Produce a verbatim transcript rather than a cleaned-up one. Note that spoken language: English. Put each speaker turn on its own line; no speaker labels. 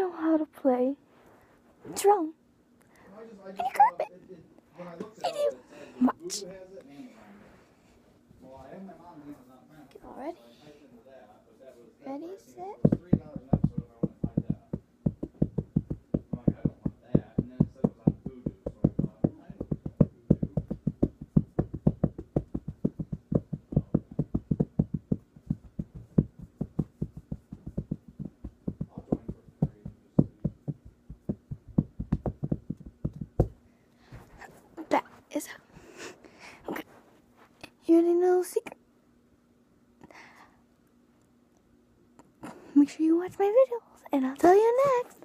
know how to play drum and carpet. I do much. Get all ready. Ready, set. That is okay. You already know the secret. Make sure you watch my videos, and I'll tell you next.